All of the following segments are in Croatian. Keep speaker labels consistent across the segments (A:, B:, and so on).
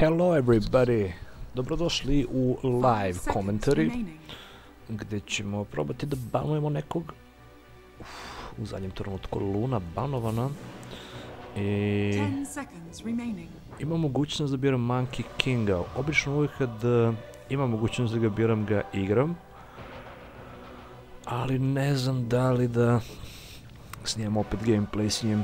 A: Hello everybody! Dobrodošli u live commentary gdje ćemo probati da banujemo nekog. U zadnjem trenutku Luna banovana i ima mogućnost da biram Monkey Kinga. Obično uvijek kad imam mogućnost da ga biram ga igram, ali ne znam da li da snijem opet gameplay s njim.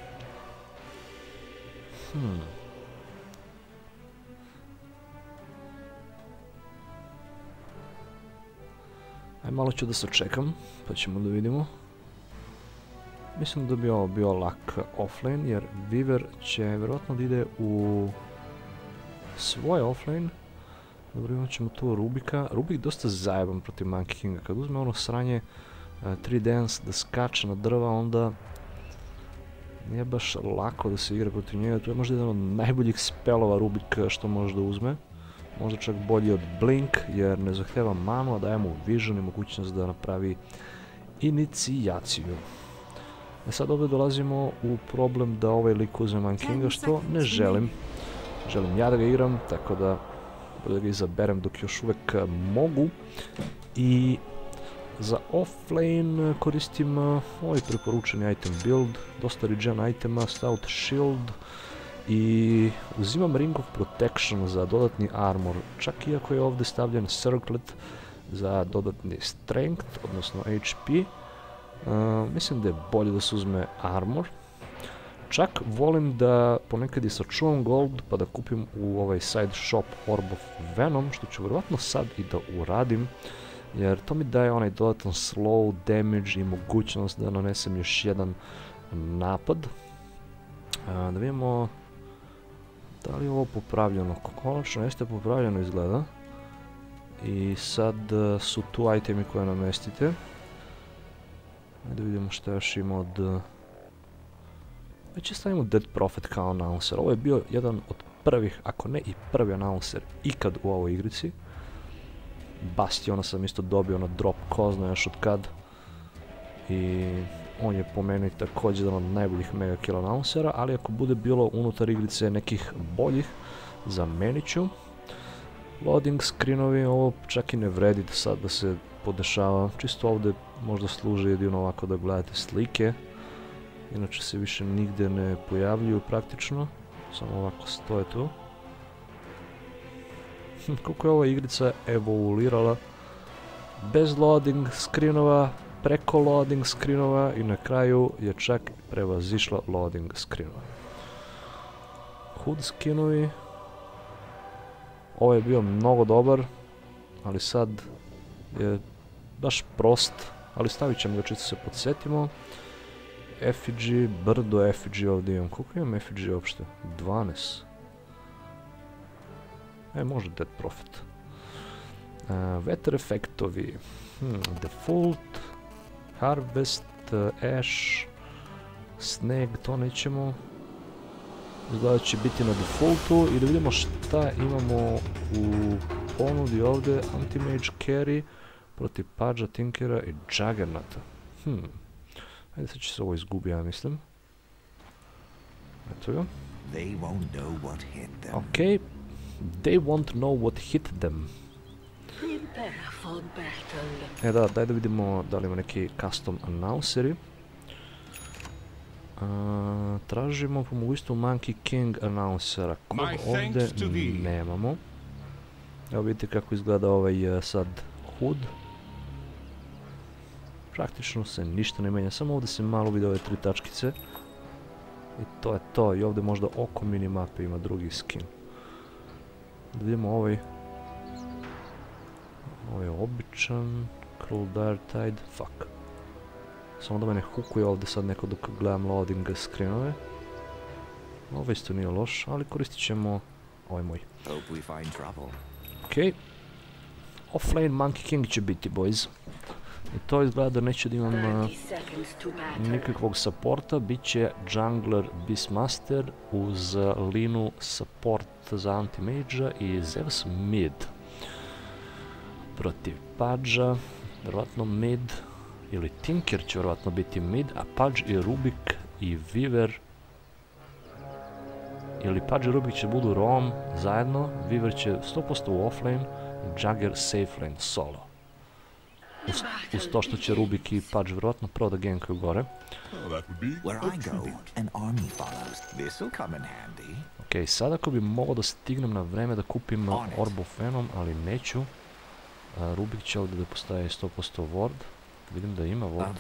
A: Aj malo ću da se čekam, pa ćemo da vidimo. Mislim da bi ovo bio lak offlane, jer Weaver će vjerojatno da ide u svoj offlane. Dobro, imat ćemo tu Rubika. Rubik dosta zajeban protiv Monkey Kinga. Kad uzme ono sranje 3 dance da skače na drva, onda nije baš lako da se igra protiv njega. To je možda jedan od najboljih spelova Rubik što može da uzme. Možda čak bolji od Blink, jer ne zahteva manu, a daje mu vision i mogućnost da napravi inicijaciju. Sad ovdje dolazimo u problem da ovaj lik uzme Monkey Kinga, što ne želim. Želim ja da ga igram, tako da bolje da ga izaberem dok još uvijek mogu. I za offlane koristim ovaj preporučeni item build, dosta regen itema, stout shield i uzimam ring of protection za dodatni armor, čak iako je ovdje stavljen circlet za dodatni strength, odnosno HP. Mislim da je bolje da se uzme armor. Čak volim da ponekad i sačuvam gold pa da kupim u ovaj side shop Orb of Venom, što ću vjerojatno sad i da uradim, jer to mi daje onaj dodatan slow damage i mogućnost da nanesem još jedan napad. Da vidimo da li je ovo popravljeno. Konačno jeste popravljeno izgleda. I sad su tu itemi koje namestite. Da vidimo što još ima od... Već stavimo Dead Prophet kao announcer. Ovo je bio jedan od prvih, ako ne i prvi announcer ikad u ovoj igrici. Bastiona sam isto dobio na drop, ko zna još od kad. I on je po meni također jedan od najboljih mega kill announcera, ali ako bude bilo unutar igrice nekih boljih, zamenit ću. Loading screenovi, ovo čak i ne vredi sad da se podešava, čisto ovdje možda služi jedino ovako da gledate slike. Inače se više nigdje ne pojavljuju praktično, samo ovako stoje tu. Koliko je ova igrica evoluirala, bez loading screenova, preko loading screenova i na kraju je čak prevazišla loading screenova. Hood skinovi, ovo je bio mnogo dobar, ali sad je baš prost, ali stavit ćemo ga čisto se podsjetimo. Effigy, brdo effigy ovdje imam. Koliko imam effigy uopšte? 12. Može Dead Prophet. Vetar efektovi. Default, Harvest, Ash, Snag, to nećemo. Izgleda će biti na defaultu i da vidimo šta imamo u ponudi ovdje. Anti-Mage Carry protiv Pudgea, Tinkera i Juggernauta. Ajde sad će se ovo izgubi, ja mislim. Eto ga. Ok. They won't know what hit them. Da, daj da vidimo da li ima neki custom announceri. Tražimo po mogućstvu Monkey King announcera, kog ovdje nemamo. Evo vidite kako izgleda ovaj sad HUD. Praktično se ništa ne menja, samo ovdje se malo vidi ove 3 tačkice. I to je to, i ovdje možda oko minimape ima drugi skin. Da vidimo ovaj. Ovo je običan, Cruel Dirtide, fuck. Samo da me ne hukuje ovdje sad neko dok gledam loading screenove. Ovo isto nije loš, ali koristit ćemo ovaj moj. Ok. Offlane Monkey King će biti, boys. I to izgleda da neće da imam nikakvog supporta, bit će Jungler Beastmaster uz Linu support za anti-magea i Zeus mid. Protiv Pudgea, vjerojatno mid, ili Tinker će vjerojatno biti mid, a Pudge i Rubik i Weaver ili Pudge i Rubik će budu roam zajedno, Weaver će 100% u offlane, Jagger safe lane solo. Uz to što će Rubik i Pudge vjerojatno prvo da gankaju gore. Ok, sad ako bi mogao da stignem na vreme da kupim Orb of Venom, ali neću. Rubik će ovdje da postaje 100% ward. Vidim da ima ward.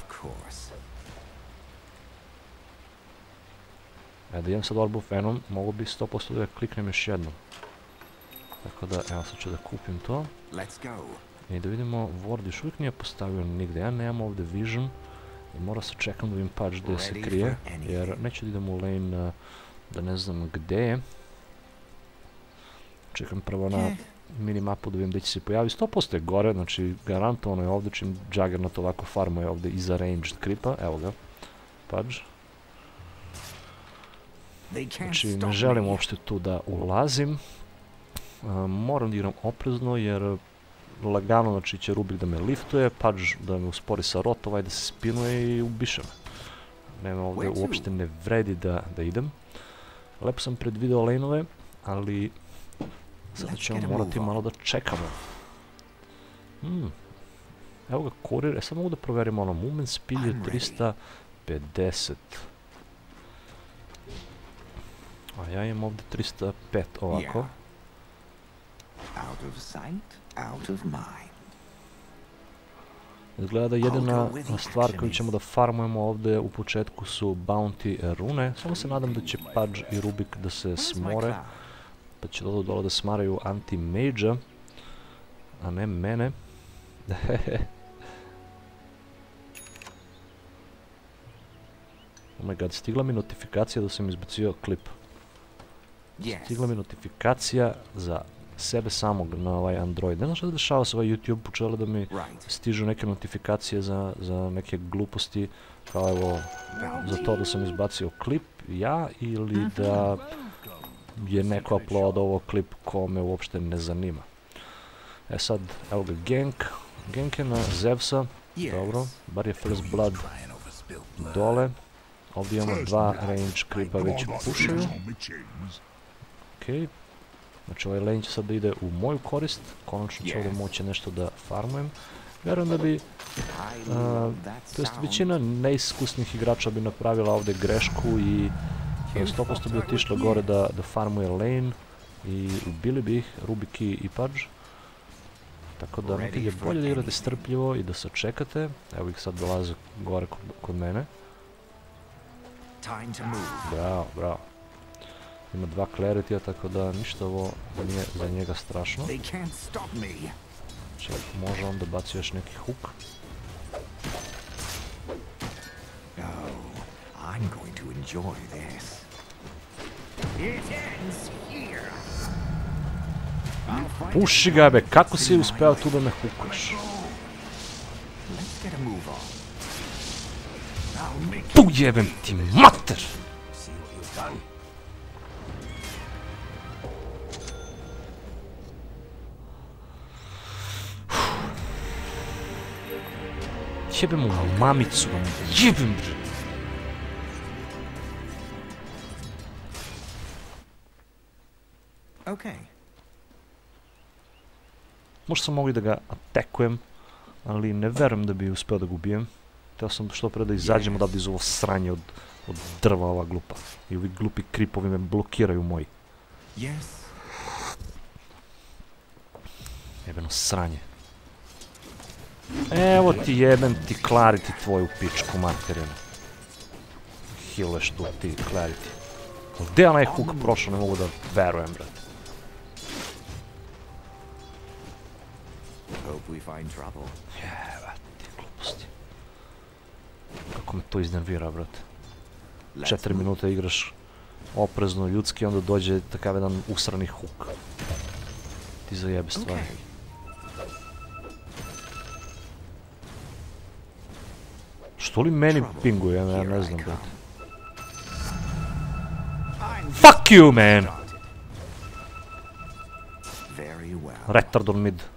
A: Da imam sad Orb of Venom, mogu bi 100% da ga kliknem još jednom. Tako da, evo sad ću da kupim to. I da vidimo, ward još uvijek nije postavio nigde. Ja nemam ovdje vision. I mora se čekam da vidim Pudge gdje se krije. Jer neću da idem u lane da ne znam gdje je. Čekam prvo na minimapu da vidim gdje će se pojaviti. 100% je gore, znači garantovano je ovdje čim Juggernaut ovako farmuje ovdje iza ranged creepa. Evo ga, Pudge. Znači ne želim uopšte tu da ulazim. Moram da igram oprezno jer lagano znači će Rubik da me liftuje, Pudge da me uspori sa rot, ovaj da se spinuje i ubiše me. Nema ovdje uopšte ne vredi da idem. Lepo sam predvideo laneove, ali sada ćemo morati malo da čekamo. Evo ga kurir, sad mogu da proverim ono, movement speed je 350. A ja imam ovdje 305 ovako. Izgleda da jedina stvar koju ćemo da farmujemo ovdje u početku su bounty rune. Samo se nadam da će Pudge i Rubik da se smore. Pa će dole da smaraju anti-mage-a, a ne mene. Oh my god, stigla mi notifikacija da sam izbacio klip. Stigla mi notifikacija za sebe samog na ovaj Android. Ne znam što se dešava sa ovaj YouTube, počelo da mi stižu neke notifikacije za neke gluposti, kao evo, za to da sam izbacio klip ja, ili da je neko uploadovao klip ko me uopšte ne zanima. E sad, evo ga gank. Gank je na Zevsa, dobro, bar je first blood dole. Ovdje imamo dva range creepa već pušaju. Okej. Znači ovaj lane će sad da ide u moju korist, konačno ću ovdje moći nešto da farmujem. Vjerujem da bi, to jest većina neiskusnih igrača bi napravila ovdje grešku i 100% bi otišlo gore da farmuje lane i ubili bi ih Rubik i Pudge. Tako da nekad je bolje da igrate strpljivo i da sačekate. Evo ih sad dolaze gore kod mene. Bravo, bravo. Ima dva clarity-a, tako da ništa ovo nije za njega strašno. Znači, može on da baci još neki hook. Puši ga be, kako si uspeo tu da me hukaš? Tu jebem ti mater! Jebem mu mamicu, jebem bre! Možda sam mogli da ga atekujem, ali ne verujem da bi uspeo da ga ubijem. Teo sam što pre da izađem odavde iz ovo sranje od drva ova glupa. I ovi glupi kripovi me blokiraju moji. Jebeno sranje. Evo ti jebem ti clarity tvoju pičku materinu. Hileš tu ti clarity. Gdje je onaj hook prošao, ne mogu da verujem, brate. Jeba ti gluposti. Kako me to iznervira, brate. 4 minuta igraš oprezno, ljudski, onda dođe takav jedan usrani hook. Ti zajebe stvari. Što li meni pinguje, ja ne znam, brate. Fuck you, man! Retard on mid.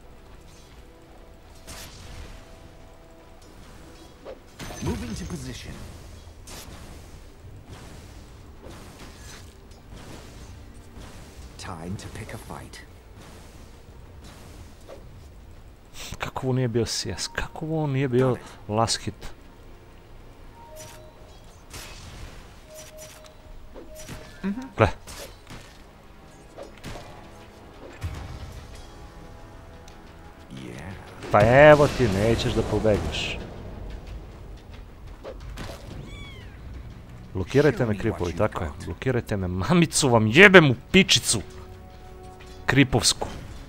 B: pick a fight.
A: Kako ovo nije bio CS? Kako ovo nije bio last hit? Gle. Pa evo ti, nećeš da pobegneš. Blokirajte me, kripovi, tako je. Blokirajte me, mamicu vam jebem u pičicu! Kripovsku.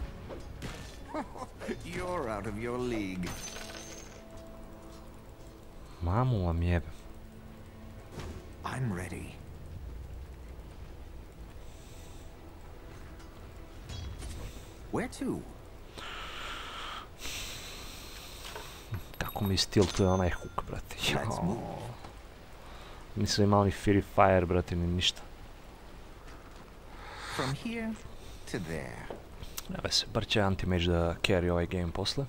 A: Mamu vam jebem.
B: I'm ready. Where to?
A: Kako mi stiltuje onaj hook, brate. Nisam imao ni Fury Fire, brate, ni ništa.
B: From here to there.
A: Evo se, bar će anti-mage da carry ovaj game posle.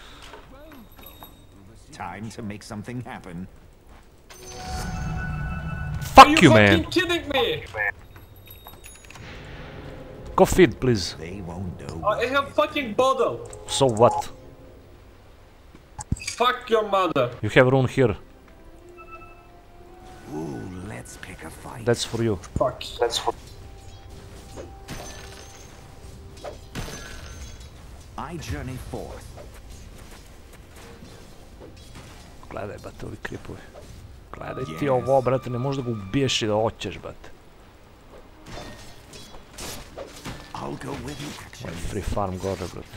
B: Time to make something happen.
A: Fuck you, man!
C: Are you fucking kidding me?
A: Go feed, please.
B: They won't know.
C: I have fucking bottle.
A: So what?
C: Fuck your mother.
A: You have rune here.
B: Ooh, let's pick a fight.
A: That's for you.
C: Fuck. That's for.
B: I journey forth.
A: Gledaj, brate, ovi kripovi. Gledaj ti ovo, brate, ne možeš da ga ubiješ i da hoćeš, brate.
B: I'll go with the action.
A: Ovaj free farm gore, brate.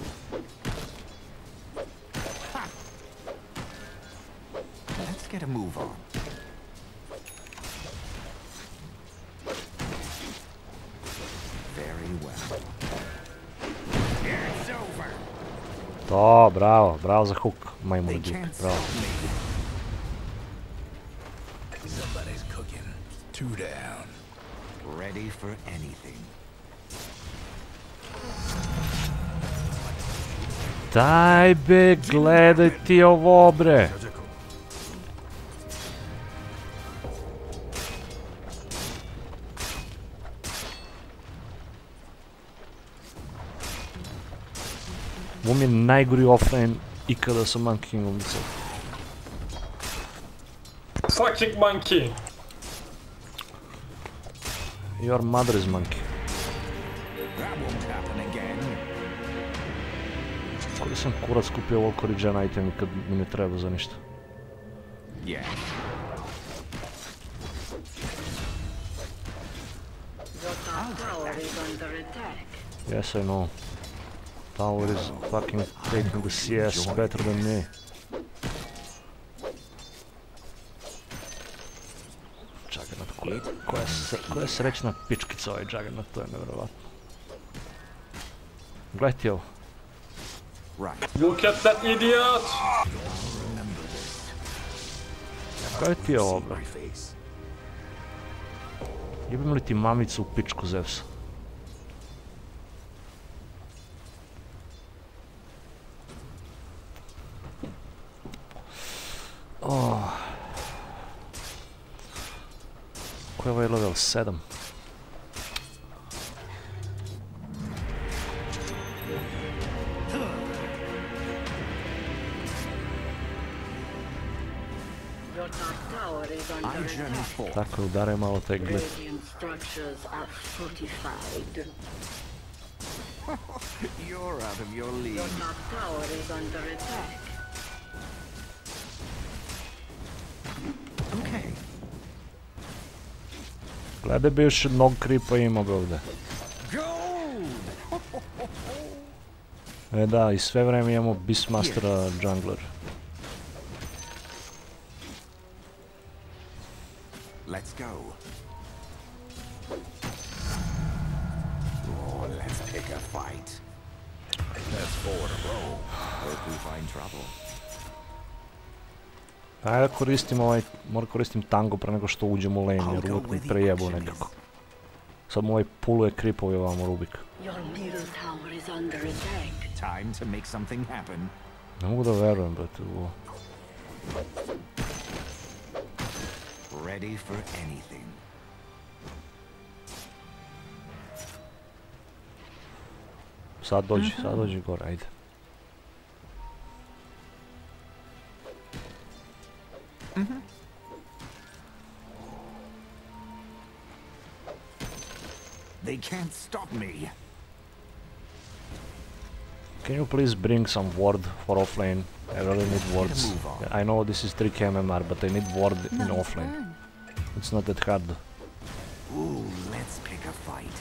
B: Let's get a move on. Very well. It's over.
A: To, bravo, bravo za hook, majmun
B: They
A: dik,
B: can't
A: bravo.
B: stop me. Somebody's cooking. 2 down. Ready for anything.
A: Daj be, gledaj ti ovo, bre. Ovo mi je najgori offlane ikada sa Monkey Kingom vicao.
C: Fucking monkey.
A: Your mother is monkey.
B: That won't happen again.
A: Kada sam kurac kupio ovoliko regen item kad mi ne treba za ništa.
B: Yeah.
A: Yes, I know. Tower is fucking taking the CS better than me. Juggernaut, koja je srećna pičkica ovaj Juggernaut, to je nevjerovatno. Gledaj ti ovo.
C: Look at that idiot!
A: Gledaj ti ovo, bro. Jebim li ti mamicu u pičku Zevsa? Koji je ovaj level? 7. Tako, udaraj malo taj glif.
B: You're out of your league. Okay.
A: Gledaj bi još jednog kripa ima ga ovdje. E da, i sve vreme imamo Beastmastera jungler.
B: Let's go. Oh, let's pick a fight. That's 4 in a row. Hope we find trouble.
A: Ajde koristim ovaj, moram koristim tango pre nego što uđem u lane jer uvijek mi prejebu nekako. Sad mu ovaj puluje kripovi ovamo Rubik.
B: Time to make something happen.
A: Ne mogu da verujem, brate, u ovo.
B: Ready for anything.
A: Sad dođi gore, ajde.
B: They can't stop me.
A: Can you please bring some ward for offlane? I really need wards. I know this is 3k MMR, but I need ward in offlane. It's not that hard.
B: Ooh, let's pick a fight.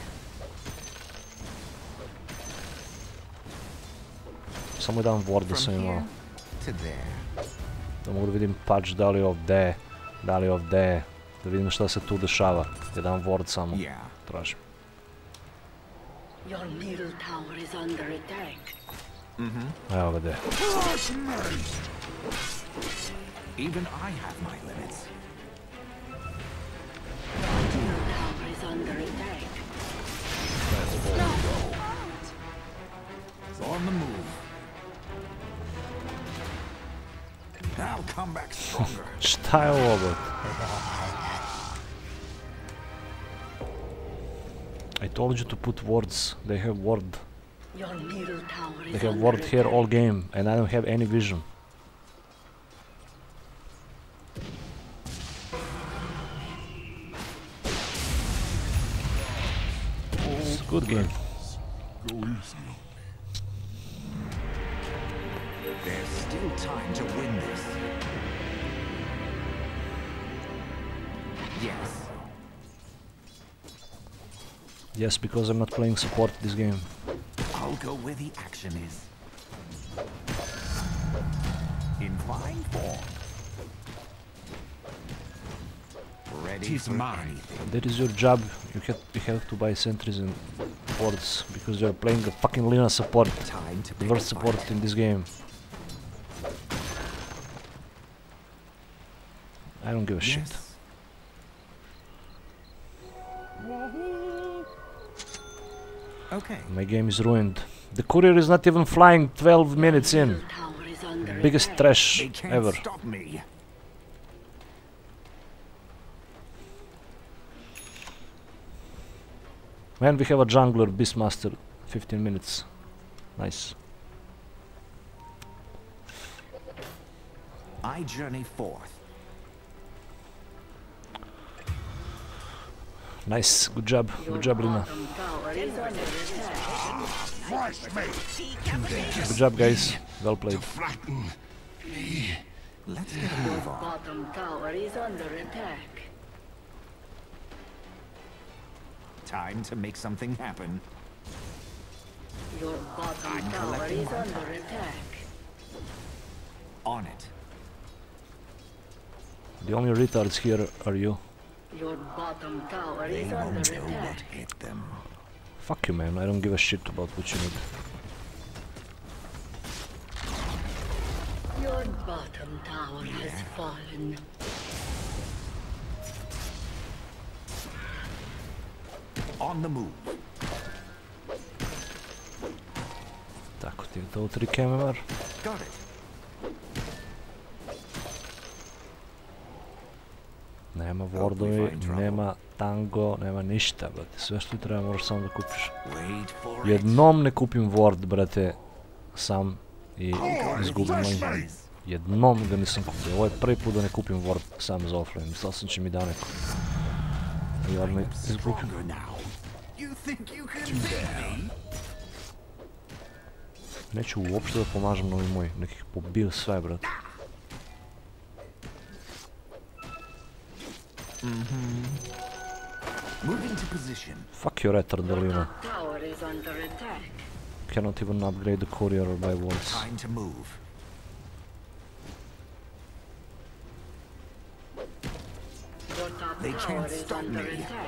A: Samo jedan ward da sam imao.
B: To there.
A: Da mogu da vidim patch da li je ovdje, da li je ovdje. Da vidim šta se tu dešava. Jedan ward samo tražim.
D: Your middle tower is under attack.
A: Evo ga gdje.
B: Even I have my limits.
D: Middle tower is under attack.
B: Let's all go. It's on the move. I'll come back stronger.
A: Šta je ovo? I told you to put wards. They have ward.
D: Your middle tower
A: They
D: is
A: have
D: under
A: ward here
D: attack.
A: all game, and I don't have any vision. It's a good game.
B: There's still time to win this. Yes.
A: Yes, because I'm not playing support this game.
B: I'll go where the action is. In fine form. Ready for anything.
A: That is your job. You have to buy sentries and wards because you're playing a fucking Lina support.
B: Time to
A: The
B: pick
A: worst
B: a
A: support
B: fight.
A: in this game. I don't give a shit.
B: Yes. Okay.
A: My game is ruined. The courier is not even flying 12 minutes in.
D: Middle tower is under
A: Biggest
D: attack.
A: trash
B: They can't
A: ever.
B: stop me.
A: Man, we have a jungler, Beastmaster, 15 minutes. Nice.
B: I journey forth.
A: Nice, good job, Lina.
D: Bottom tower is under attack.
A: Good job, guys. Well played.
B: Let's get a move on.
D: Bottom tower is under attack.
B: Time to make something happen.
D: Your bottom
B: I'm
D: tower
B: collecting
D: is
B: my
D: under
B: time.
D: attack.
B: On it.
A: The only retards here are you.
D: Your bottom tower
B: They
D: is under
B: won't know what
D: attack.
B: hit them.
A: Fuck you, man. I don't give a shit about what you need.
D: Your bottom tower has fallen.
B: On the move.
A: Tako ti je to 3 MMR.
B: Got it.
A: Nema wardovi, nema tango, nema ništa, brate. Sve što ti treba moraš samo da kupiš.
B: Wait for it.
A: Jednom ne kupim ward, brate, sam i izgubim lane. Jednom ga nisam kupio. Ovo je prvi put da ne kupim ward sam za offlane. Mislao sam će mi da neko. I odmah izgubim.
B: Stronger now. You think you can beat me?
A: Neću uopšte da pomažem novi moj. Nekih pobio sve, brate.
B: Moving to position.
A: Fuck your retard, Lina.
D: Tower is under attack.
A: Cannot even upgrade the courier or buy wards.
B: Time to move.
D: Your top
B: They
D: tower
B: can't
D: is
B: stop
D: under
B: me.
D: attack.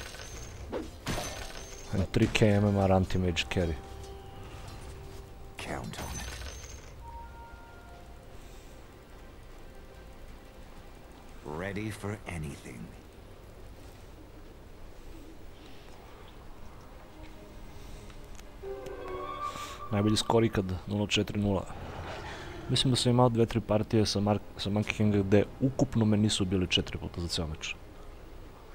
A: And 3k MMR anti-mage carry.
B: Count on it. Ready for anything.
A: Najbolji skor ikad, 0-4-0. Mislim da sam imao 2-3 partije sa Monkey Kinga gdje ukupno me nisu bili 4 puta za cijel meč.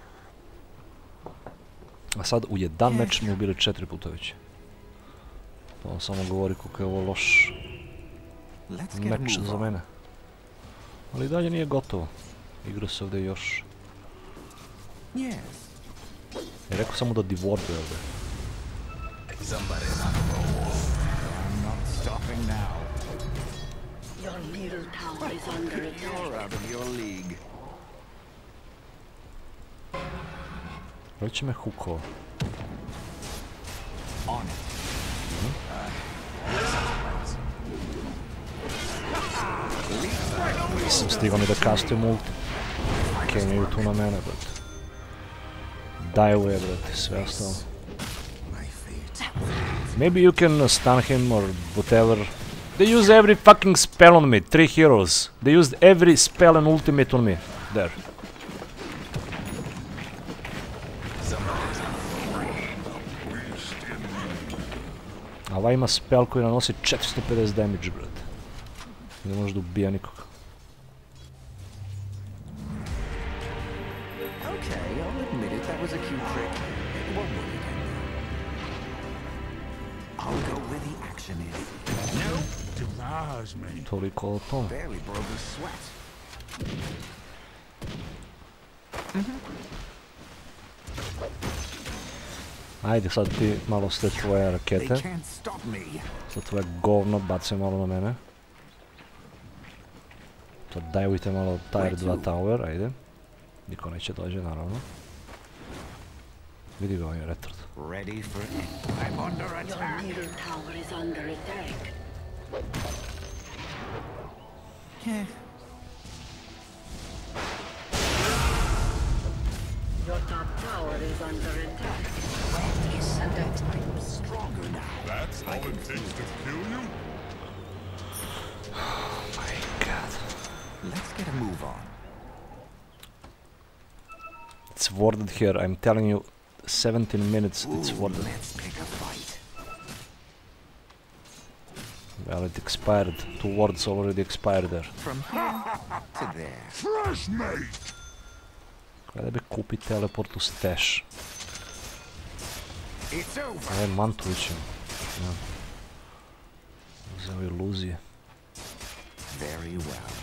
A: A sad u jedan meč mi je bili 4 puta već. To samo govori koliko je ovo loš meč za mene. Ali i dalje nije gotovo. Igra se ovdje još. I rekao sam mu da divorduje ovdje.
D: Your middle tower is under attack.
B: You're out of your league.
A: Već me hukao.
B: On it.
A: Nisam stigao ni da kastujem ulti. Kenjaju tu na mene, brate. Dajuje, brate, sve ostalo. Maybe you can stun him or whatever. They use every fucking spell on me. 3 heroes. They used every spell and ultimate on me. There. A ovaj ima spell koji nanosi 450 damage, brate. Ne može da ubija nikoga.
B: Okay, I'll admit it, that was a cute trick. It won't work again. I'll go where the action is.
A: Toliko o tom.
B: Barely broke a sweat.
A: Ajde sad ti malo s te tvoje
B: They
A: rakete.
B: can't stop me.
A: Sad tvoje govno bacaj malo na mene. Sad dajujte malo Tier 2 tower, ajde. Niko neće dođe, naravno. Vidi ga, on je retard.
B: Ready for it. I'm under
D: Your
B: attack.
D: middle tower is under attack. Your top tower is under attack.
B: I'm stronger now.
E: That's all it takes to kill you?
A: My god.
B: Let's get a move on.
A: It's worded here, I'm telling you, 17 minutes it's worded.
B: Let's pick a fight.
A: Well, it expired. 2 words already expired there.
B: From here to there.
E: Fresh mate!
A: Kada bi kupi teleport u stash.
B: It's over.
A: Ovo je Mantović. Uzeo iluzije.
B: Very well.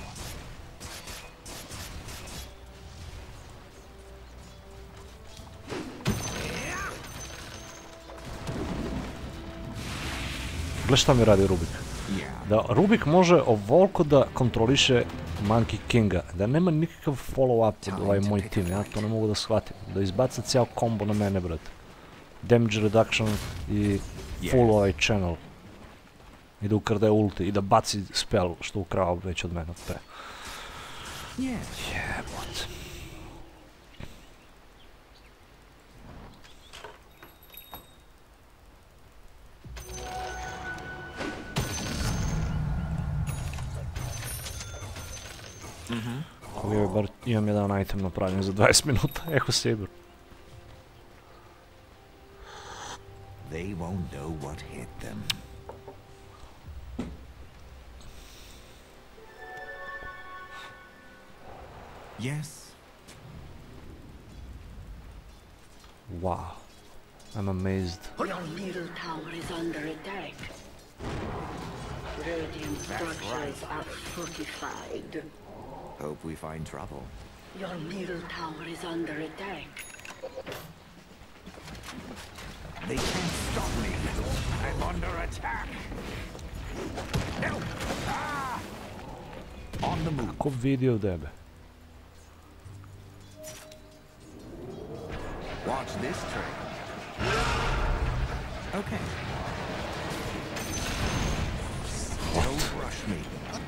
A: Gle šta mi radi Rubik.
B: Yeah.
A: Da Rubik može ovoliko da kontroliše Monkey Kinga, da nema nikakav follow-up od ovaj moj tim, ja to ne mogu da shvatim. Da izbaca cijel combo na mene, brate. Damage reduction i full ovaj channel. I da ukrade ulti, i da baci spell što ukrao već od mene pre. Jebot. Ovo je bar, imam jedan item napravljen za 20 minuta, Echo Saber.
B: They won't know what hit them. Yes.
A: Wow. I'm amazed.
D: Your middle tower is under attack. Radiant structures are fortified.
B: Hope we find trouble.
D: Your middle tower is under attack.
B: They can't stop me. I'm under attack. Help! Ah! On the move.
A: Ko vidio tebe?
B: Watch this trick. Okay. Don't rush me.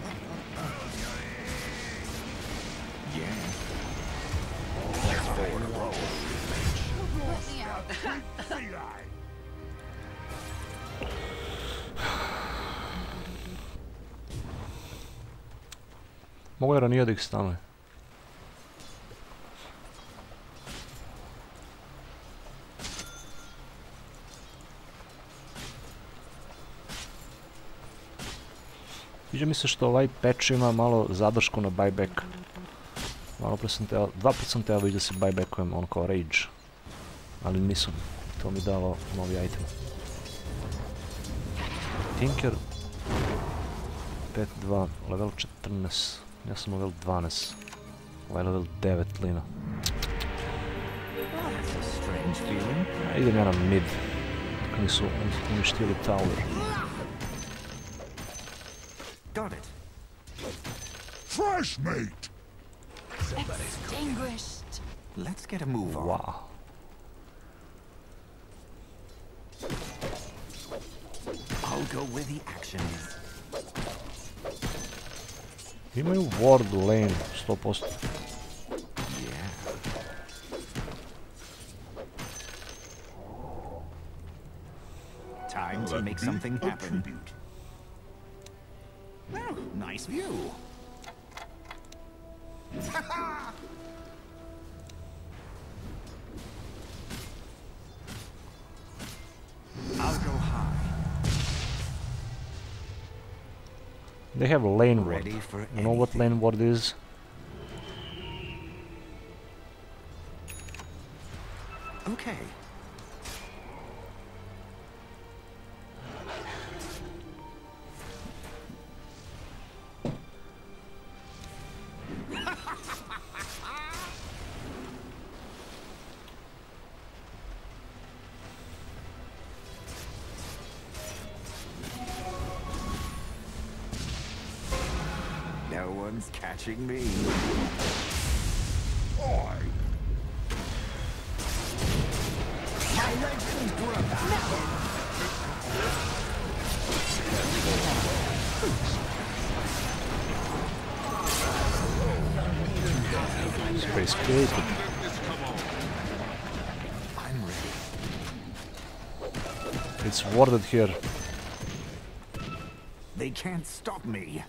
B: Yeah. Let's forward a roll.
A: Mogu je ranije da ih stanuje. Sviđa mi se što ovaj patch ima malo zadršku na buyback. Malo pre sam teo, 2 put sam teo već da se buybackujem on kao rage. Ali nisam, to mi dalo novi item. Tinker 5-2, level 14, ja sam level 12, ovaj level 9 lina. Idem ja na mid, dok nisu uništili tower.
E: Fresh mate.
B: Extinguished. Let's get a move on.
A: Wow.
B: I'll go where the action is.
A: Imaju ward lane, 100%.
B: Yeah. Time to make something happen. Oh, nice view. I'll go high.
A: They have lane ward.
B: Ready for
A: You know what lane ward is?
B: Okay. No one's catching me. My legends grow.
A: Space created.
B: I'm ready.
A: It's warded here.
B: They can't stop me.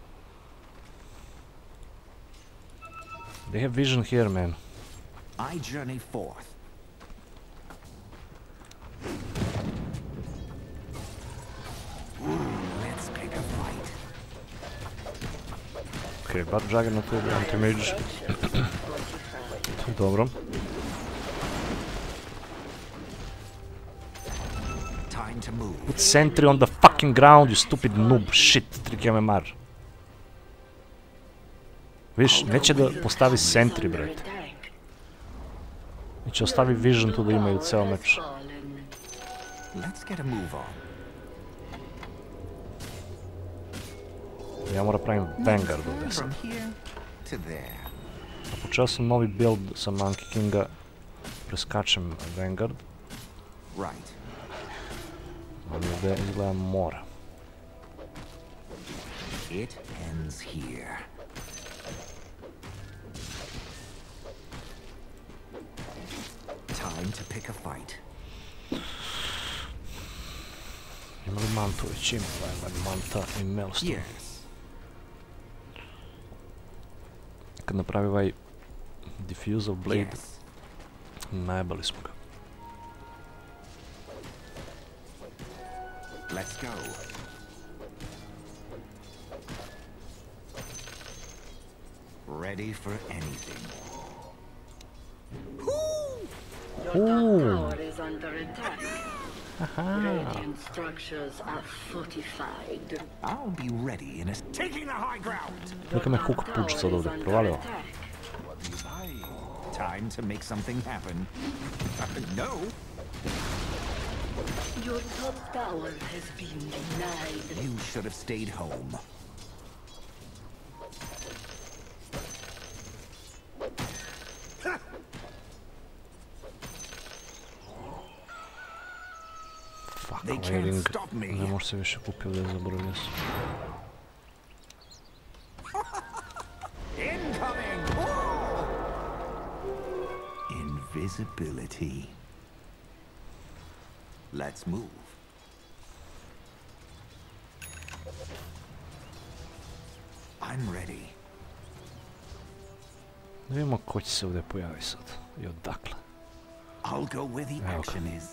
A: They have vision here, man.
B: I journey forth. Let's pick a fight.
A: Okay, but Juggernaut will be anti-mage. Dobro.
B: Time to move.
A: Put sentry on the fucking ground, you stupid noob. Shit, 3 MMR. Viš, neće da postavi sentry, brate. Neće ostavi vision tu da imaju ceo meč.
B: Let's get a move on.
A: Ja moram pravim Vanguard ovdje sad.
B: From here to there.
A: A počeo sam novi build sa Monkey Kinga. Preskačem Vanguard.
B: Right.
A: Ovdje izgleda mora.
B: It ends here. Time to pick a fight.
A: Ima li mantu već ima, manta i Maelstrom.
B: Yes.
A: Kad napravi ovaj Diffusal Blade,
B: Yes.
A: najebali smo ga.
B: Let's go. Ready for anything.
D: Your top tower is under attack.
A: Aha.
D: Radiant structures are fortified.
B: I'll be ready in a... Taking the high ground!
A: Neka me hook puč sad ovdje, provalio.
B: Time to make something happen. No!
D: Your top tower has been denied.
B: You should have stayed home.
A: Fuck,
B: They
A: ovaj
B: can't
A: ring
B: stop me.
A: ne može se više kupiti ovdje, zaboravio sam.
B: Incoming! Invisibility. Let's move. I'm ready.
A: Da vidimo ko će se ovdje pojavi sad i odakle.
B: I'll go where the
A: Okay.
B: action is.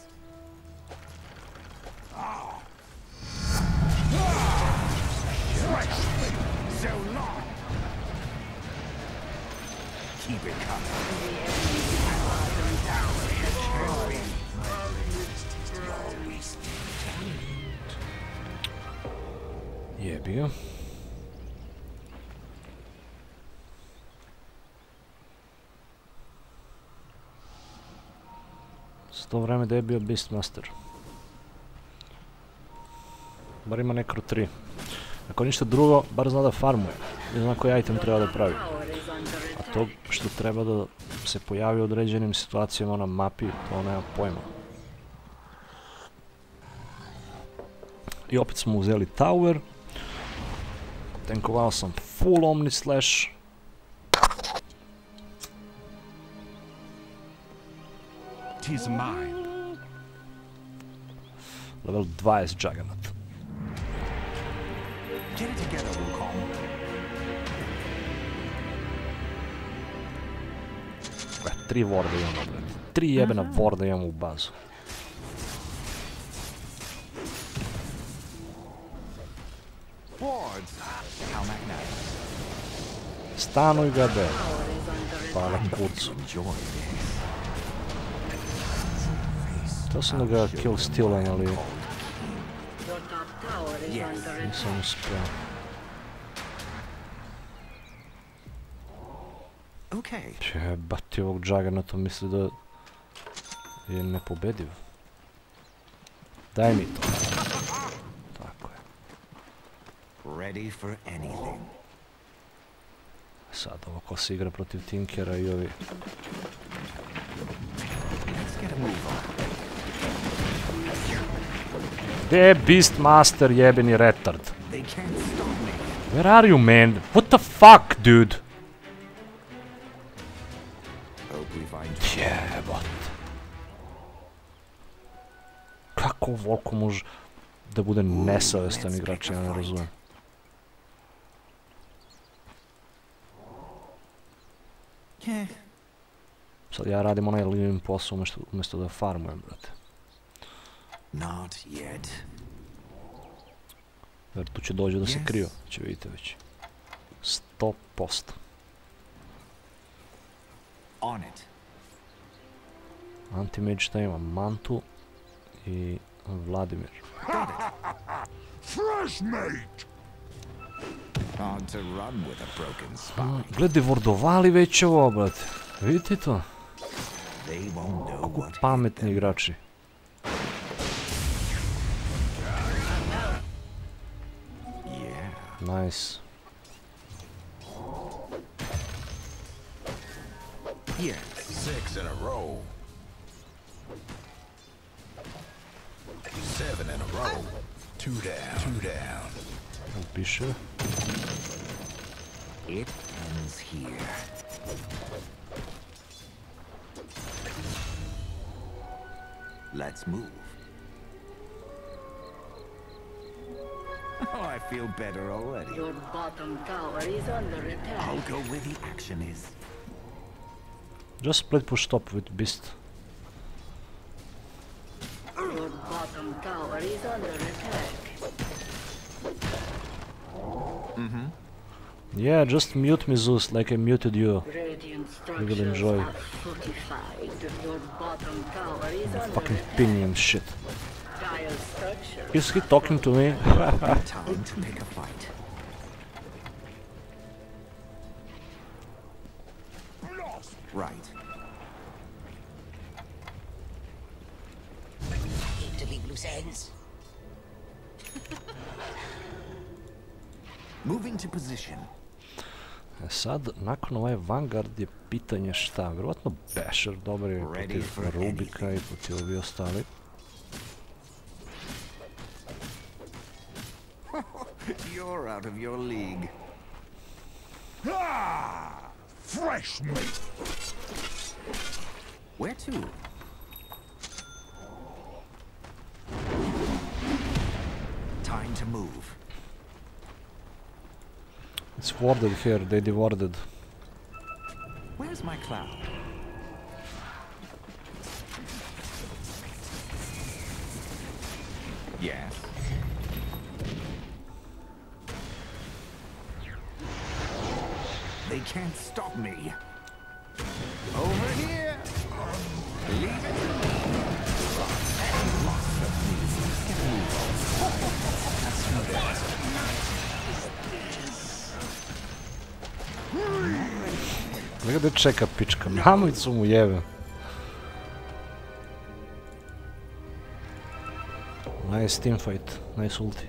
B: So long. Keep it coming.
A: Jebi ga. S to vreme da je bio Beastmaster. Bar ima nekro 3. Ako ništa drugo, bar zna da farmuje. I zna koji item treba da pravi. A to što treba da se pojavi u određenim situacijama na mapi, to nema pojma. I opet smo uzeli tower. Tankovao sam full Omni Slash.
B: Tis mine.
A: Level 20 Juggernaut.
B: Get it together, Wukong.
A: 3 warda imamo, brate. 3 jebena warda imamo u bazu.
B: Wards. How magnetic.
A: Stanuj ga, be. Hvala kurcu.
B: Enjoy this.
A: Htio sam da ga kill stealam, ali
D: Your top tower is under attack.
A: nisam uspio.
B: Okay.
A: Jebati ovog Juggernauta, misli da je nepobediv. Daj mi to. Tako je.
B: Ready for anything.
A: Sad ovo ko se igra protiv Tinkera i ovi.
B: Let's get a move on.
A: Gdje je Beastmaster, jebeni retard?
B: They can't stop me.
A: Where are you, man? What the fuck, dude?
B: Hope we find
A: Jebot. Kako Volko može da bude nesavestan igrač, ja ne razumijem.
B: Yeah.
A: Sad ja radim onaj living posao umjesto da farmujem, brate.
B: Not yet.
A: Jer tu će dođe da se krio, će vidite već. 100%.
B: On it.
A: Anti-mage šta ima? Mantu i Vladimir.
E: Fresh mate!
B: Hard to run with a broken spine.
A: Glede, vordovali već ovo, brate. Vidite to?
B: They won't know
A: Kako
B: what
A: pametni igrači.
B: Yeah.
A: Nice.
B: Here.
E: 6 in a row. 7 in a row. 2 down. 2 down.
A: Piše.
B: It ends here. Let's move. Oh, I feel better already.
D: Your bottom tower is under attack.
B: I'll go where the action is.
A: Just split push top with Beast.
D: Your bottom tower is under attack.
A: Yeah, just mute me, Zeus, like I muted you.
D: Radiant
A: You will
D: structures
A: enjoy.
D: are fortified. Your bottom tower is under
A: Fucking
D: attack.
A: pinion shit.
D: Dire structure.
A: Is he talking to me?
B: Time to pick a fight. Right. Moving to position.
A: E sad, nakon ovaj Vanguard je pitanje šta. Vjerovatno Basher, dobar je protiv Rubika i protiv ovi ostali.
B: You're out of your league.
E: Fresh meat!
B: Where to? Time to move.
A: It's warded here, they dewarded.
B: Where's my cloud? Yes. They can't stop me. Over here. Leave it. Lots of me. Let's get a move on. That's no doubt.
A: Gledaj gdje čeka pička, mamicu mu jebe. Nice teamfight, nice ulti.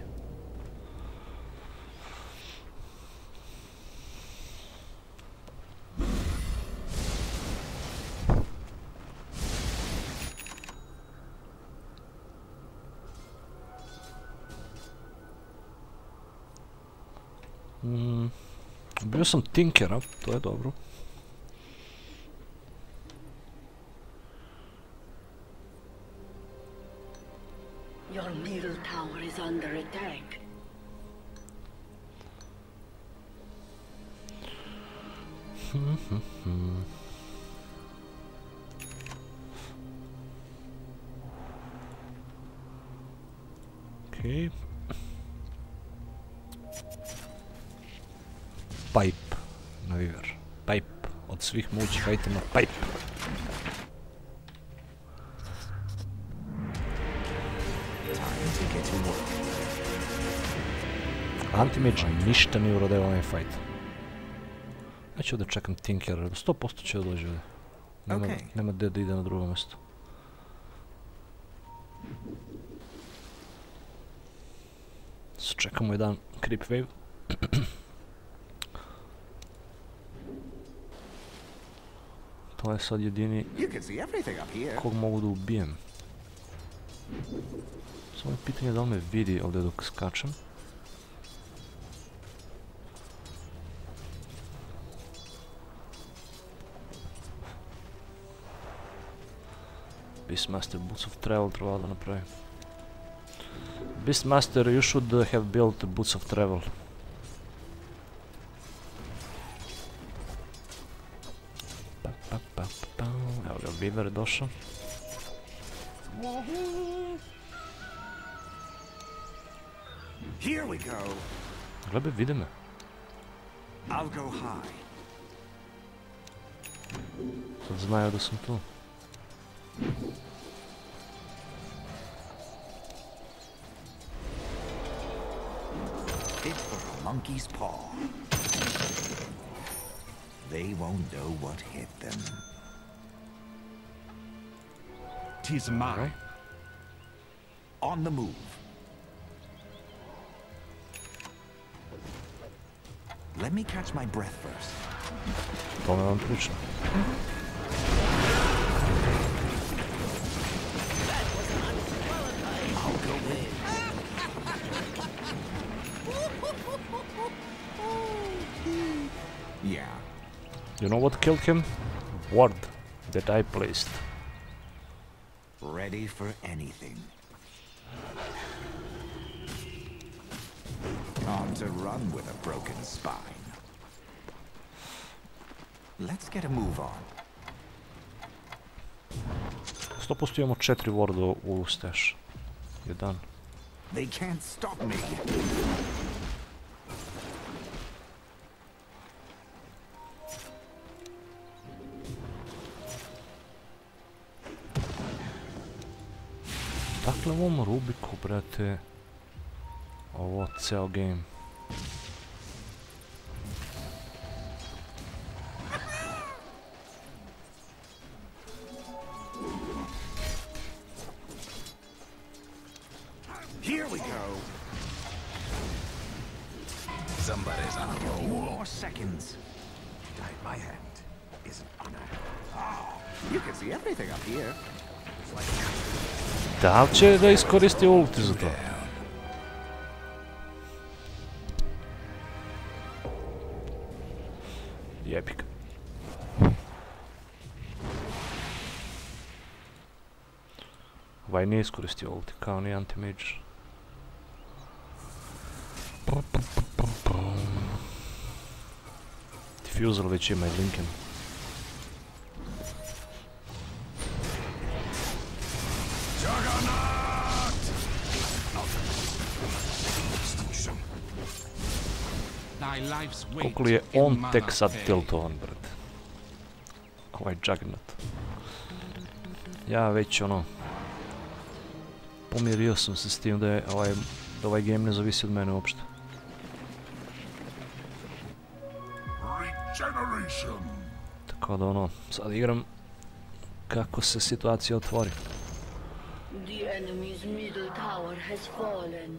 A: Bio sam Tinkera, to je dobro.
D: Your middle tower is under attack.
A: Okay. Pipe na Viver. Pipe. Od svih mogućih itema Pipe. Anti-mage ništa nije uradio ovaj fight. Neću da čekam Tinker, 100% će da dođe ovdje. Nema gdje da ide na drugo mjesto. Čekamo jedan creep wave. To je sad jedini kog mogu da ubijem. Samo je pitanje da li me vidi ovdje dok skačem. Beastmaster Boots of Travel treba da napravim. Beastmaster, you should have built Boots of Travel. Evo ga, Beaver je došao. Glebe, vidi me. Sad znaju da sam tu.
B: Fit for a monkey's paw. They won't know what hit them. 'Tis mine. On the move. Let me catch my breath first.
A: To me vam priča.
B: Yeah.
A: You know what killed him? Ward that I placed.
B: Ready for anything. On to run with a broken spine. Let's get a move on.
A: 100% imamo 4 warda u stash. Jedan.
B: They can't stop me.
A: Dakle, u ovom Rubiku, brate, ovo ceo game.
B: Here we go. Somebody's on a roll. More seconds. Guide my hand is an honor. You can see everything up here.
A: Da li će da iskoristi ulti za to? Jebik. Ovaj nije iskoristio ulti, kao ni anti-mage. Diffusal već ima i Lincoln. Koliko li je on tek sad tiltovan, brate. Ovaj Juggernaut. Ja već ono... Pomirio sam se s tim da je ovaj game ne zavisi od mene uopšte. Kao da ono, sad igram kako se situacija otvori.
D: The enemy's middle tower has fallen.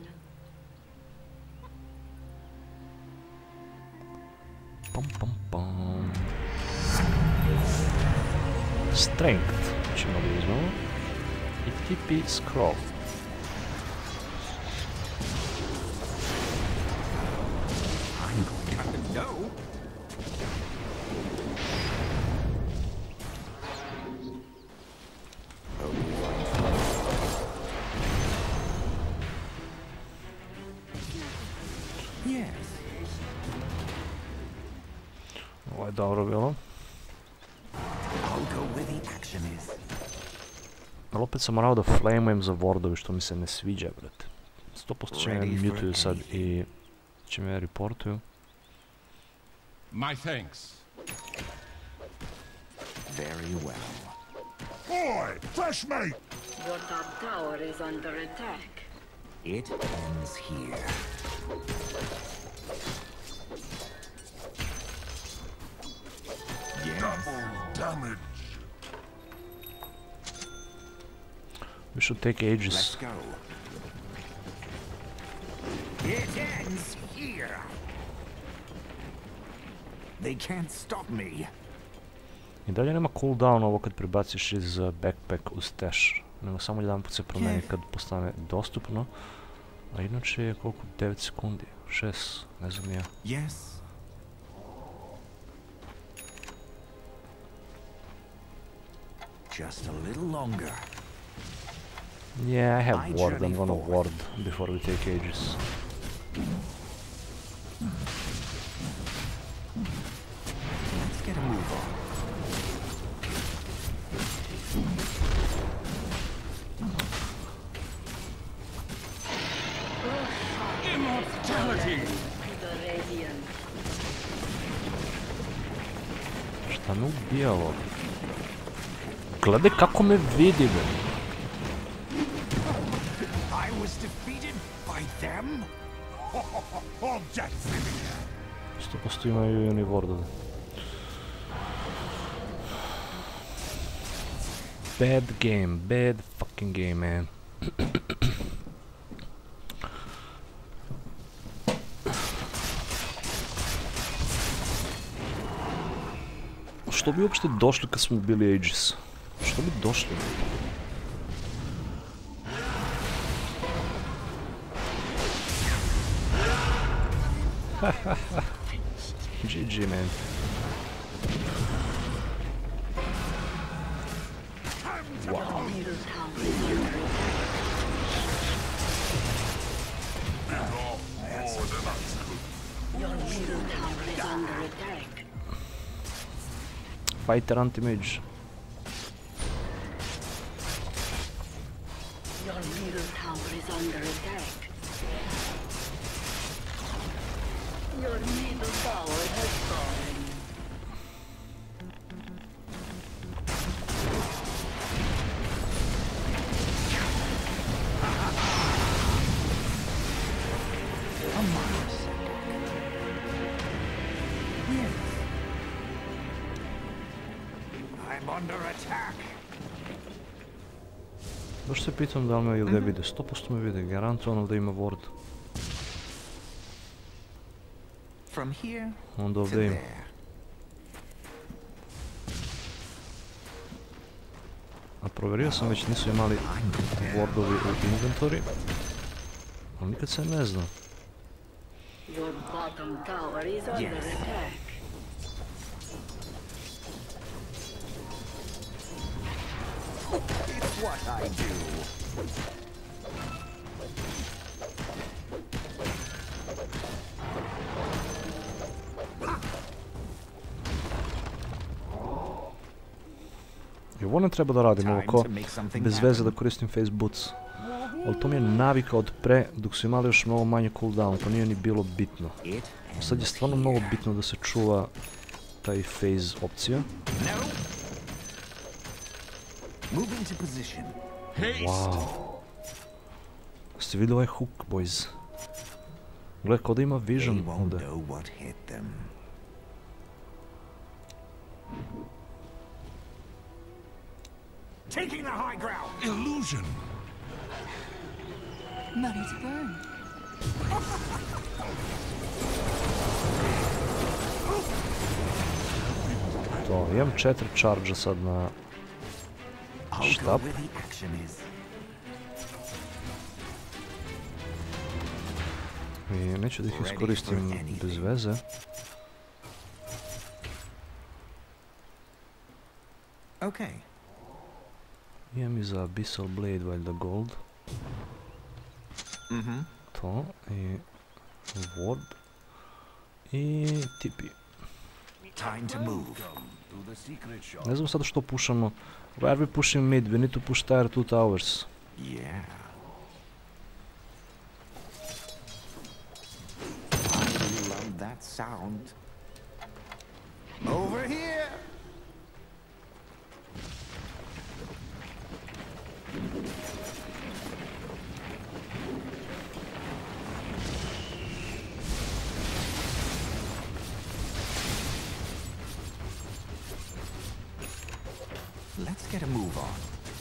A: Pam pam pam. Strength ćemo da uzmemo. I TP scroll. Ovo je dobro bilo. Ali opet sam morao da flameujem za wardovi što mi se ne sviđa, brate. 100% će me mutuju sad i će me reportuju.
E: My thanks.
B: Very well.
E: Boy, fresh meat!
D: Your top tower is under attack.
B: It ends here.
E: Double damage.
A: We should take ages.
B: Let's go. It ends here. They can't stop me.
A: I dalje nema cooldown ovo kad prebaciš iz backpack u stash. Nego samo jedan put se promeni kad postane dostupno. A inače je koliko? 9 sekundi? 6? Ne znam ja.
B: Yes. Just a little longer.
A: Yeah, I have ward. I'm gonna ward before we take ages.
B: Let's get a move on.
E: Immortality!
D: The radiant.
A: Šta me ubijalo? Gledaj kako me vidi, be.
B: I was defeated by them?
E: On death!
A: 100% imaju i oni wardove. Bad game, bad fucking game, man. Što bi uopšte došli kad smo bili ages? Što bi došli? GG, man. Wow.
D: Middle tower is under attack. Your middle tower is under attack.
A: Fighter anti-mage.
D: Your middle tower is under attack. Your middle tower has fallen.
B: I'm under attack.
A: Baš se pitam da li me ovdje vide. 100% me vide. Garantovano da ima ward.
B: From here
A: Onda
B: to
A: ovdje ima.
B: there.
A: A provjerio sam već nisu imali wardovi u inventory. Ali nikad se ne zna.
D: Your bottom tower is under attack.
B: It's what I do.
A: I ovo ne treba da radim ovako, bez veze da koristim face boots. Ali to mi je navika od pre, dok su imali još mnogo manje cooldown, to nije ni bilo bitno. Sad je stvarno mnogo bitno da se čuva taj phase opcija. Wow. Ste vidjeli ovaj hook, boys? Gle, kao da ima vision ovdje.
B: Taking the high ground.
E: Illusion.
D: Money to burn.
A: To, imam 4 charge sad na
B: I'll go
A: štap.
B: where the action is.
A: I neću da ih iskoristim bez veze.
B: Okay.
A: Imam i za Abyssal Blade valjda gold. To i ward i tipi.
B: Time to move.
A: Ne znam sad što pušamo. Why are we pushing mid? We need to push tier 2 towers.
B: Yeah. I love that sound. Over here. Let's get a move on.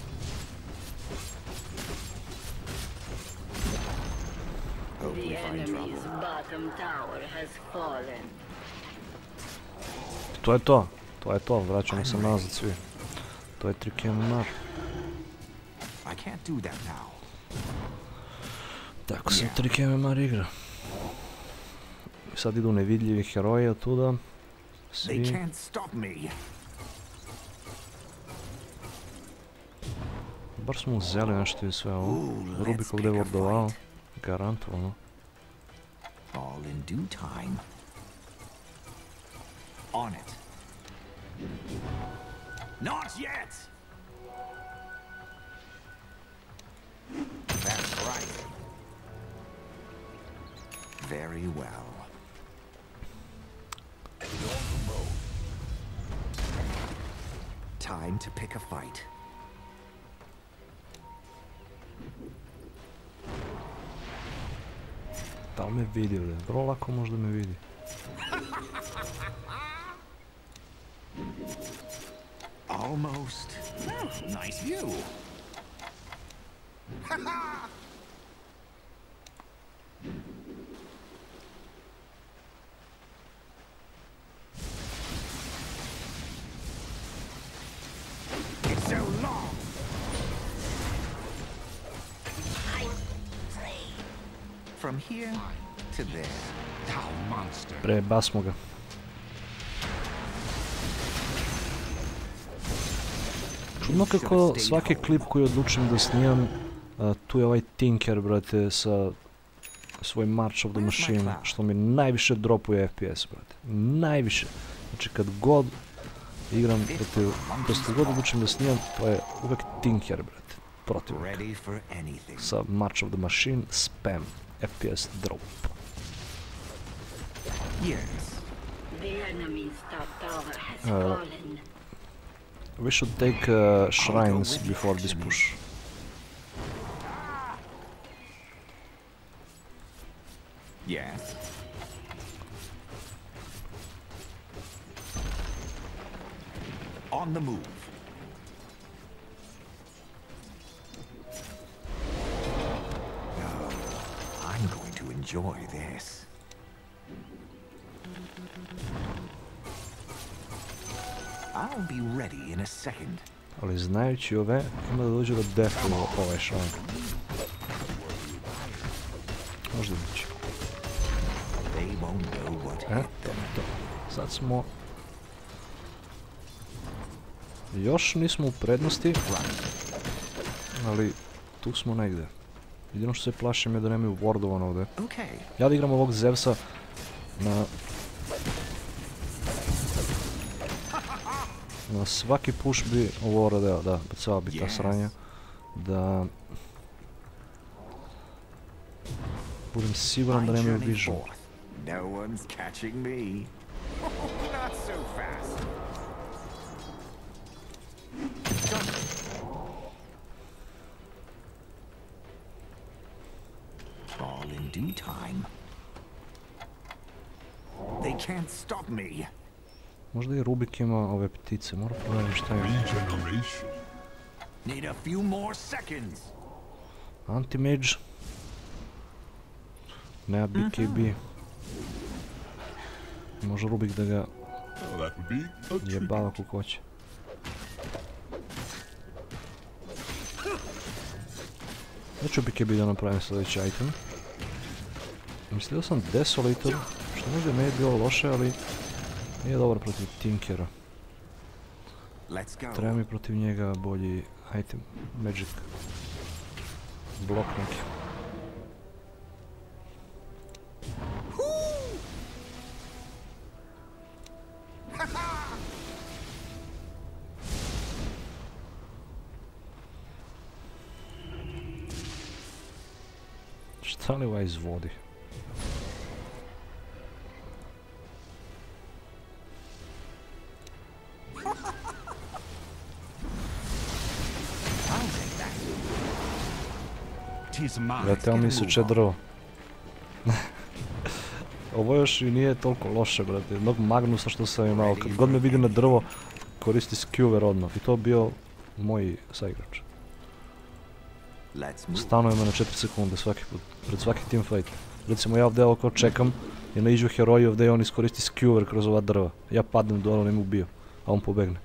B: Hope we
D: The
B: find
D: enemy's
B: trouble.
D: bottom tower has fallen.
A: To je to. To je to. Vraćamo se nazad svi. To je trik MMR.
B: I can't do that now.
A: Tako se trik MMR igra. I sad idu nevidljivi heroji od tuda.
B: They
A: Svi.
B: can't stop me.
A: Bar smo uzeli nešto i sve ovo. Rubik ovdje je vordovao. Garantovano.
B: All in due time. On it. Not yet. That's right. Very well. Time to pick a fight.
A: Da li me vidi ovdje? Vrlo lako možda me vidi.
B: Almost. Nice view. It's so long. From here to there.
E: Thou monster.
A: Prebasmo ga. Čudno kako svaki klip koji odlučim da snimam, tu je ovaj Tinker, brate, sa svoj March of the Machine, što mi najviše dropuje FPS, brate. Najviše. Znači kad god igram protiv, kad god odlučim da snimam, to je uvek Tinker, brate, protivnik.
B: Ready for anything.
A: Sa March of the Machine, spam, FPS drop.
B: Yes.
D: The enemy's top tower has fallen.
A: We should take shrines before this push.
B: Yes. On the move. Oh, I'm going to enjoy this. I'll be ready in a second.
A: Ali znajući ove, ima da dođe do defu ovaj shrine. Možda neće.
B: They won't know what hit them.
A: To. Sad smo... Još nismo u prednosti, ali tu smo negdje. Jedino što se plašim je da nemaju wardovan ovdje.
B: Okay.
A: Ja da igram ovog Zevsa na... Na svaki push bi ovo radeo, da, bacava bi ta sranja. Da... Budem siguran da nemaju vision.
B: No one's catching me. Not so fast. All in due time. They can't stop me.
A: Možda i Rubik ima ove ptice, moram pogledati šta ima.
E: Regeneration.
B: Need a few more seconds.
A: Anti-mage. Nema BKB. Može Rubik da ga jebava kako hoće. Ja ću BKB da napravim sljedeći item. Mislio sam Desolator, što možda ne je bilo loše, ali nije dobar protiv Tinkera. Treba mi protiv njega bolji item, magic. Blok neki. Šta li ovaj izvodi? Brate, on mi suče drvo. Ovo još i nije toliko loše, brate. Jednog Magnusa što sam imao. Kad god me vidi na drvo, koristi skewer odmah. I to bio moj saigrač. Stanujemo na 4 sekunde svaki put, pred svaki teamfight. Recimo ja ovdje oko čekam i naiđu heroji ovdje i on iskoristi skewer kroz ova drva. Ja padnem dole, on im ubio, a on pobegne.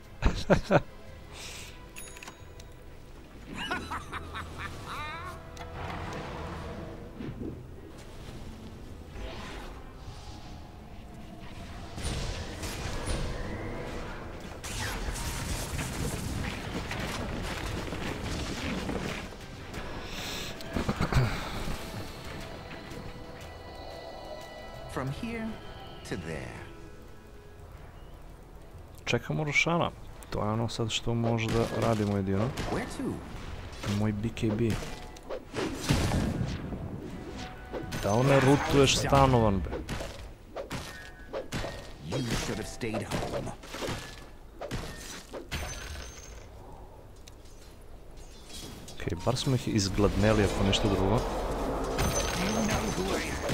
B: From here to there.
A: Čekamo Rošana. To je ono sad što možda radimo jedino.
B: Where to?
A: Moj BKB. Da li ne rutuješ stanovan, be?
B: You should have stayed home.
A: Okej, bar smo ih izgladneli ako nešto drugo.
B: You know who I am.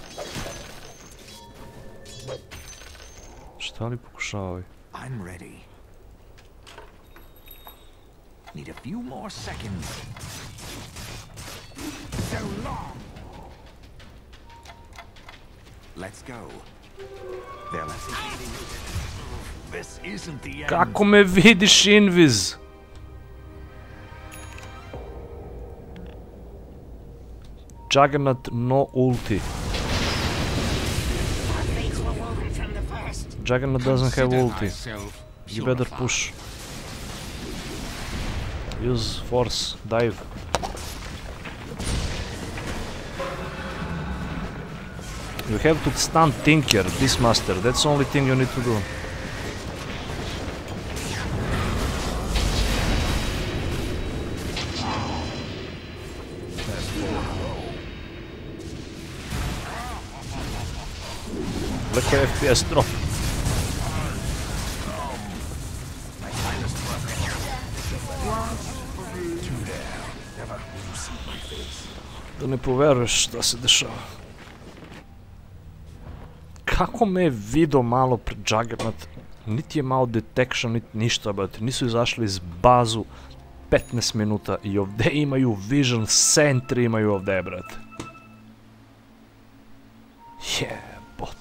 A: Šta li pokušavaju?
B: I'm ready. Need a few more seconds. So long. Let's go. There, let's see. This isn't the end.
A: Kako me vidiš, Invis? Juggernaut no ulti. Juggernaut doesn't have ulti. You better push. Use force, dive. You have to stun Tinker, this master. That's the only thing you need to do. Look at FPS drop. Da ne poveruješ šta se dešava. Kako me je vidio malo pred Juggernaut? Niti je malo detection, niti ništa, brate. Nisu izašli iz bazu 15 minuta i ovdje imaju vision, sentry imaju ovdje, brate. Jebot.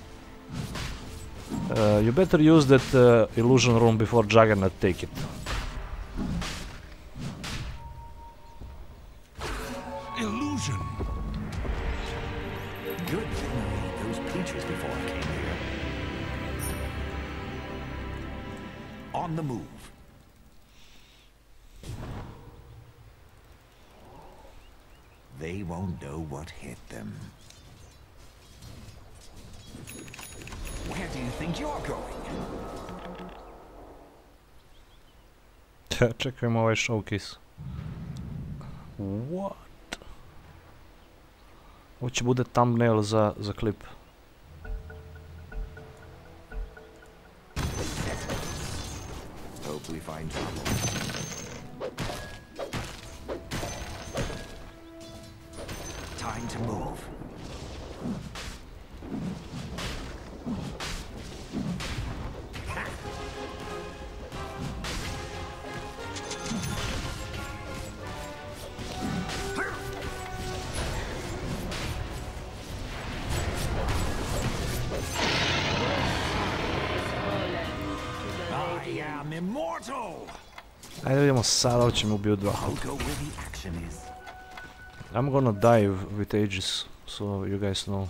A: You better use that illusion room before Juggernaut take it.
E: Illusion.
B: Good thing I ate those peaches before I came here. On the move. They won't know what hit them. Where do you think you're going?
A: Čekajmo ovaj showcase. What? Ovo će bude thumbnail za klip.
B: Hope we find trouble. Time to move. immortal.
A: Ajde vidimo sada, ovo će mi ubiju dva.
B: I'll go where the action is.
A: I'm gonna dive with Aegis, so you guys know.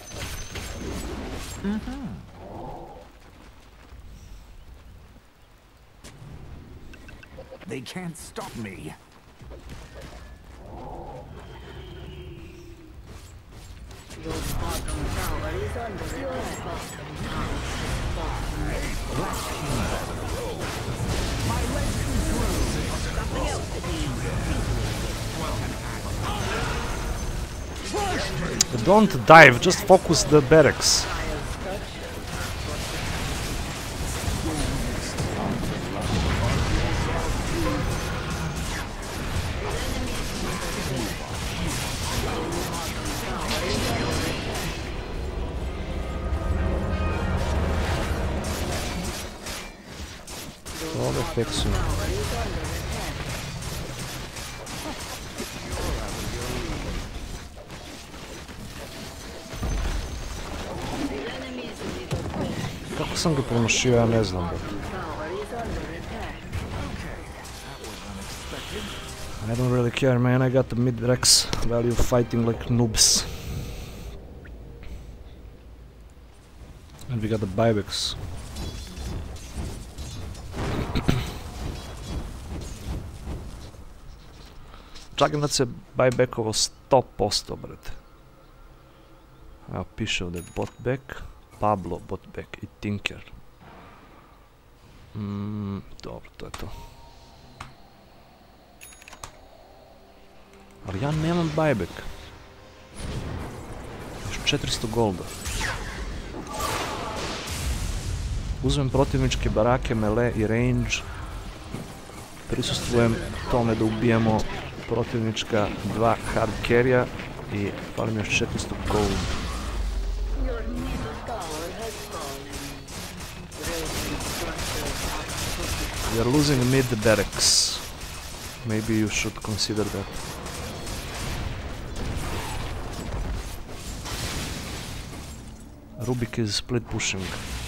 B: They can't stop me.
D: Your bottom tower is under
A: Don't dive, just focus the barracks. Ovo feksujem. Kako sam ga promašio, ja ne znam. I don't really care, man. I got the mid-rex value fighting like noobs. And we got the buybacks. Juggernaut se buybackovo 100%, brate. Evo, piše ovdje botback, Pablo botback i Tinker. Dobro, to je to. Ali ja nemam buyback. Još 400 golda. Uzmem protivničke barake, melee i range. Prisustvujem tome da ubijemo protivnička 2 hard carry-a i falim još 400 gold. We are losing mid barracks. Maybe you should consider that. Rubik is split pushing.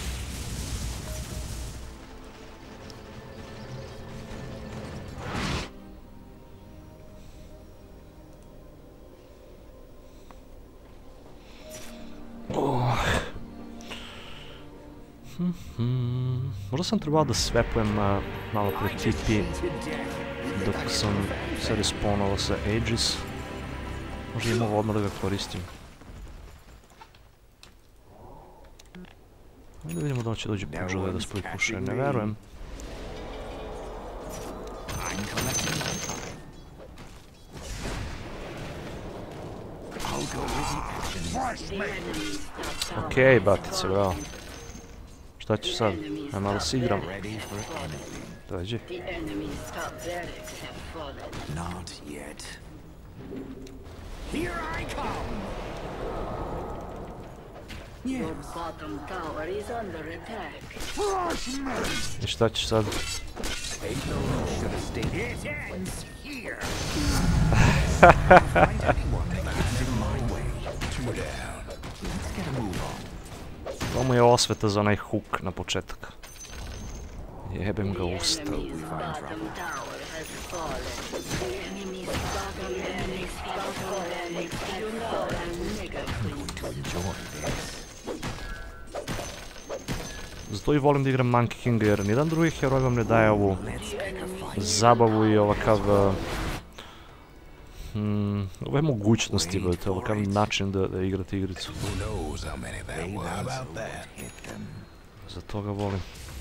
A: Možda sam trebao da svepujem malo pre TP dok sam se respawnao sa Aegis. Možda im mogu odmah da ga koristim. Da vidimo da li će dođe požele da split puše, ne verujem. Okej, batice, bravo. Šta ćeš sad? Aj malo si igram. Dođi.
B: Not yet. Here I come.
D: Your bottom tower is under attack.
A: I šta ćeš sad?
B: It ends here. Let's get a move on.
A: Ovo mu je osveta za onaj hook na početak. Jebem ga usta. Zato i volim da igram Monkey Kinga jer nijedan drugi heroj vam ne daje ovu zabavu i ovakav... ove mogućnosti, to je ovakav način da igrate igricu. Zato ga volim.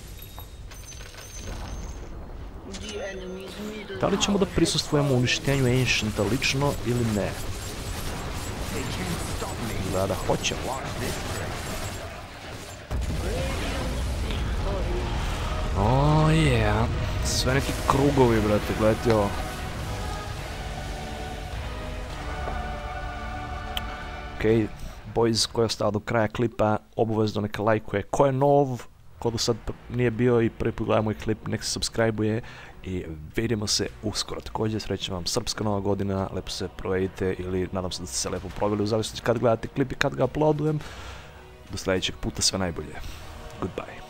A: Da li ćemo da prisustvujemo uništenju Ancienta lično ili ne? Da hoćemo. Oh yeah, sve neki krugovi, brate, gledajte ovo. Okej, boys, ko je ostao do kraja klipa, obavezno neka lajkuje. Ko je nov, ko do sad nije bio i prvi put gleda moj klip, nek se subscribe-uje i vidimo se uskoro. Također srećem vam Srpska nova godina, lepo se provedite ili nadam se da ste se lepo proveli u zavisnosti kad gledate klip i kad ga uploadujem. Do sljedećeg puta sve najbolje. Goodbye.